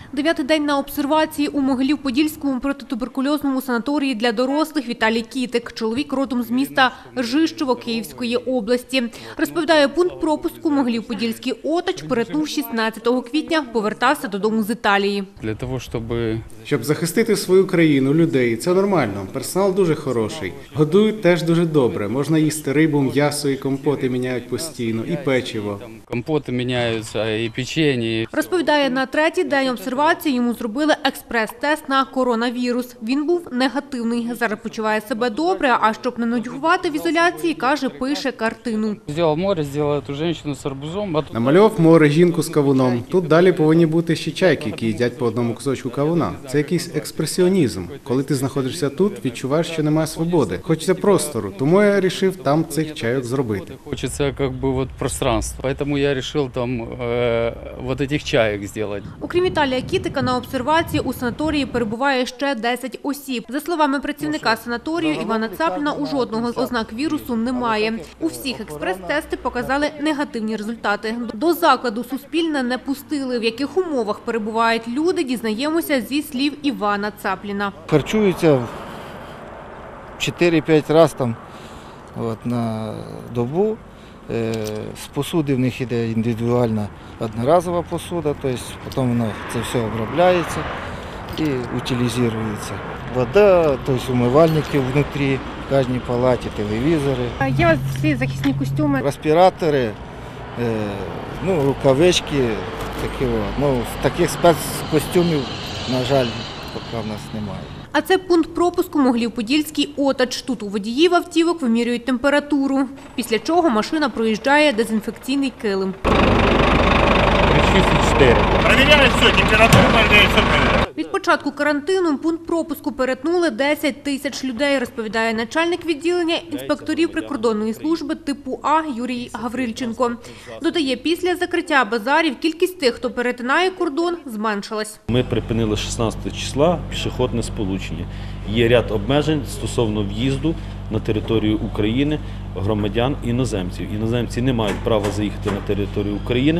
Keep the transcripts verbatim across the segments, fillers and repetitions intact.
Дев'ятий день на обсервації у Могилів-Подільському протитуберкульозному санаторії для дорослих Віталій Кітик. Чоловік родом з міста Ржищево Київської області. Розповідає, пункт пропуску Могилів-Подільський Отач перетнув шістнадцятого квітня, повертався додому з Італії. Для того, щоб... Щоб захистити свою країну, людей, це нормально. Персонал дуже хороший. Годують теж дуже добре. Можна їсти рибу, м'ясо і компоти міняють постійно, і печиво. Компоти міняються, і печення. Розповідає, на третій день обсервації йому зробили експрес-тест на коронавірус. Він був негативний. Зараз почуває себе добре, а щоб не нудьгувати в ізоляції, каже, пише картину. Зробив море, зробив цю жінку з арбузом. Намалював море, жінку з кавуном. Тут далі повинні бути ще чайки, які їдять по одному кусочку кавуна. Це якийсь експресіонізм. Коли ти знаходишся тут, відчуваєш, що немає свободи. Хочеться простору, тому я вирішив там цих чайок зробити. Хочеться, як би, от, пространства. Тому я вирішив там е, от цих чайок зробити. Окрім Віталія Кітика, на обсервації у санаторії перебуває ще десять осіб. За словами працівника санаторію Івана Цапліна, у жодного з ознак вірусу немає. У всіх експрес-тести показали негативні результати. До закладу Суспільне не пустили. В яких умовах перебувають люди, дізнаємося зі слів Івана Цапліна. Харчуються чотири-п'ять разів там, от, на добу. З посуди в них йде індивідуальна одноразова посуда, тобто потім воно це все обробляється і утилізується. Вода, тобто умивальники внутрі, в кожній палаті, телевізори. Є у вас всі захисні костюми? Респіратори, ну, рукавички, такі, ну, таких спецкостюмів, на жаль, поки в нас немає. А це пункт пропуску Могилів-Подільський Отач. Тут у водіїв автівок вимірюють температуру, після чого машина проїжджає дезінфекційний килим. Перевіряють все, температуру перевіряють. Від початку карантину пункт пропуску перетнули десять тисяч людей, розповідає начальник відділення інспекторів прикордонної служби типу А Юрій Гаврильченко. Додає, після закриття базарів кількість тих, хто перетинає кордон, зменшилась. Ми припинили шістнадцятого числа пішохідне сполучення. Є ряд обмежень стосовно в'їзду на територію України громадян іноземців. Іноземці не мають права заїхати на територію України.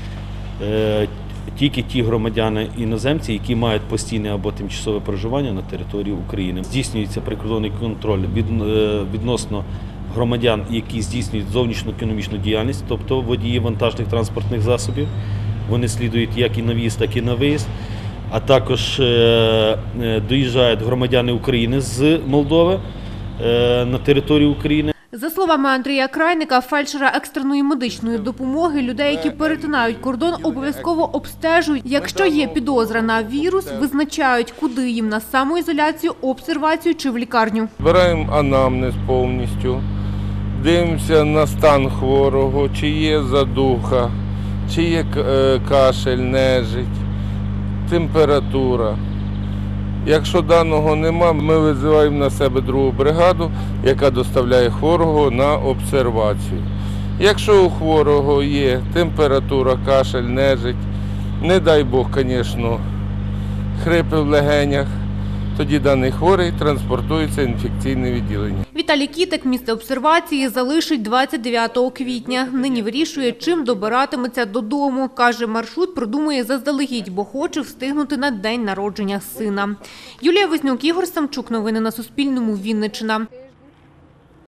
Тільки ті громадяни іноземці, які мають постійне або тимчасове проживання на території України. Здійснюється прикордонний контроль відносно громадян, які здійснюють зовнішньоекономічну діяльність, тобто водії вантажних транспортних засобів. Вони слідують як і на в'їзд, так і на виїзд. А також доїжджають громадяни України з Молдови на територію України. За словами Андрія Крайника, фельдшера екстреної медичної допомоги, людей, які перетинають кордон, обов'язково обстежують. Якщо є підозра на вірус, визначають, куди їм – на самоізоляцію, обсервацію чи в лікарню. Збираємо анамнез повністю, дивимося на стан хворого, чи є задуха, чи є кашель, нежить, температура. Якщо даного нема, ми визиваємо на себе другу бригаду, яка доставляє хворого на обсервацію. Якщо у хворого є температура, кашель, нежить, не дай Бог, звісно, хрипи в легенях, тоді даний хворий транспортується в інфекційне відділення. Віталій Кітик місце обсервації залишить двадцять дев'ятого квітня. Нині вирішує, чим добиратиметься додому. Каже, маршрут продумує заздалегідь, бо хоче встигнути на день народження сина. Юлія Вознюк, Ігор Самчук. Новини на Суспільному. Вінниччина.